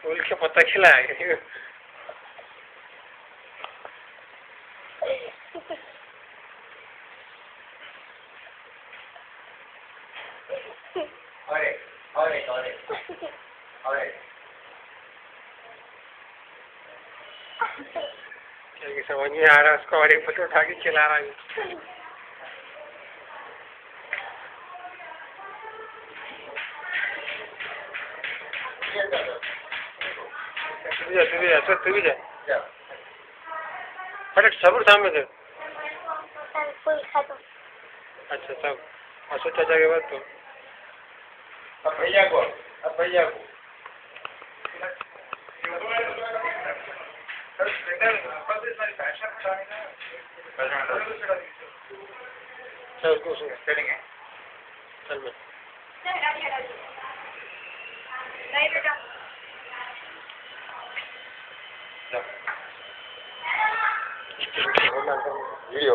फूल के पत्ता खिलाए। क्या समझ नहीं आ रहा उसको, और एक फोटो उठा के खिला रहा है। तू भी जा फटक सबूर सामने से। अच्छा सब अच्छा चाचा के बाद तो अब भैया को चल उसको चलेंगे। चल मैं नहीं बेटा वीडियो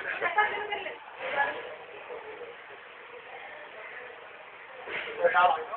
चलो